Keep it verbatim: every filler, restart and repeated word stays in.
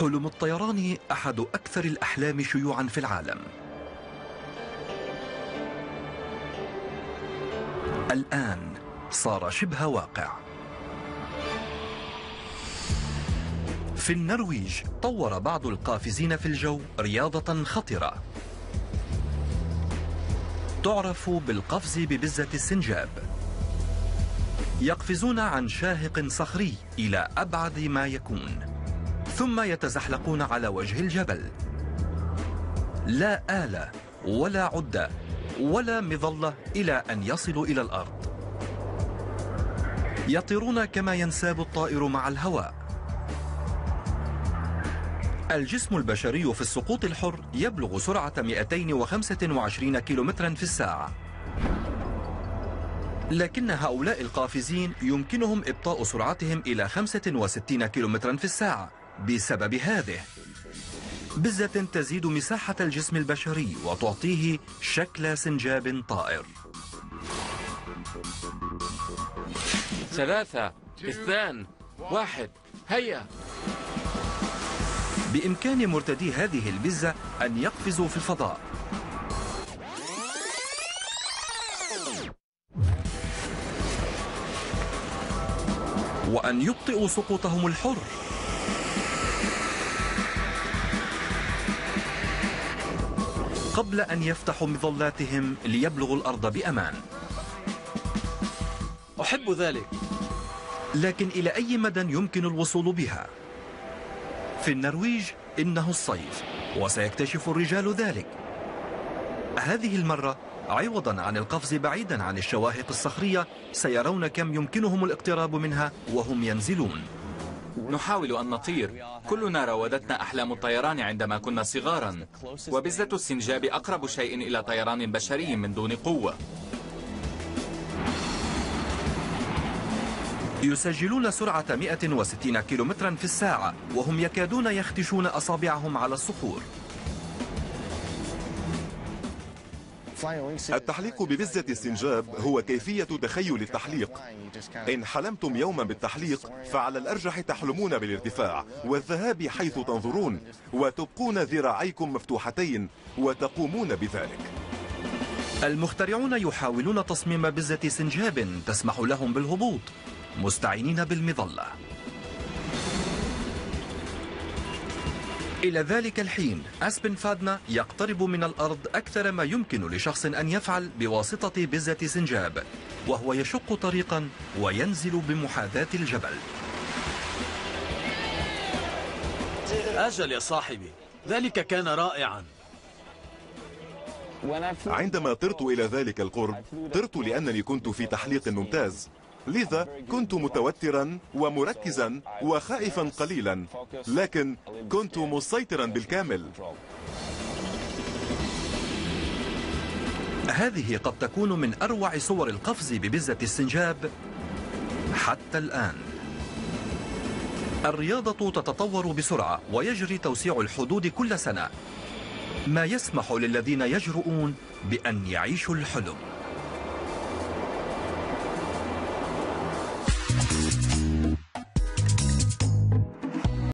حلم الطيران أحد أكثر الأحلام شيوعا في العالم. الآن صار شبه واقع. في النرويج طور بعض القافزين في الجو رياضة خطرة تعرف بالقفز ببزة السنجاب. يقفزون عن شاهق صخري إلى أبعد ما يكون، ثم يتزحلقون على وجه الجبل. لا آلة ولا عدة ولا مظلة إلى أن يصلوا إلى الأرض. يطيرون كما ينساب الطائر مع الهواء. الجسم البشري في السقوط الحر يبلغ سرعة مئتين وخمسة وعشرين كيلومترا في الساعة، لكن هؤلاء القافزين يمكنهم إبطاء سرعتهم إلى خمسة وستين كيلومترا في الساعة بسبب هذه بزة تزيد مساحة الجسم البشري وتعطيه شكل سنجاب طائر. ثلاثة اثنان واحد هيا. بإمكان مرتدي هذه البزة أن يقفزوا في الفضاء. وأن يبطئوا سقوطهم الحر. قبل أن يفتحوا مظلاتهم ليبلغوا الأرض بأمان. أحب ذلك. لكن إلى أي مدى يمكن الوصول بها؟ في النرويج إنه الصيف، وسيكتشف الرجال ذلك. هذه المرة عوضا عن القفز بعيدا عن الشواهق الصخرية سيرون كم يمكنهم الاقتراب منها وهم ينزلون. نحاول أن نطير. كلنا راودتنا أحلام الطيران عندما كنا صغارا، وبزة السنجاب أقرب شيء إلى طيران بشري من دون قوة. يسجلون سرعة مئة وستين كيلومترا في الساعة وهم يكادون يختشون أصابعهم على الصخور. التحليق ببزة السنجاب هو كيفية تخيل التحليق. إن حلمتم يوما بالتحليق فعلى الأرجح تحلمون بالارتفاع والذهاب حيث تنظرون، وتبقون ذراعيكم مفتوحتين وتقومون بذلك. المخترعون يحاولون تصميم بزة سنجاب تسمح لهم بالهبوط مستعينين بالمظلة. إلى ذلك الحين أسبن فادنا يقترب من الأرض أكثر ما يمكن لشخص أن يفعل بواسطة بزة سنجاب، وهو يشق طريقا وينزل بمحاذاة الجبل. أجل يا صاحبي، ذلك كان رائعا. عندما طرت إلى ذلك القرب طرت لأنني كنت في تحليق ممتاز، لذا كنت متوترا ومركزا وخائفا قليلا، لكن كنت مسيطرا بالكامل. هذه قد تكون من أروع صور القفز ببزة السنجاب حتى الآن. الرياضة تتطور بسرعة ويجري توسيع الحدود كل سنة، ما يسمح للذين يجرؤون بأن يعيشوا الحلم.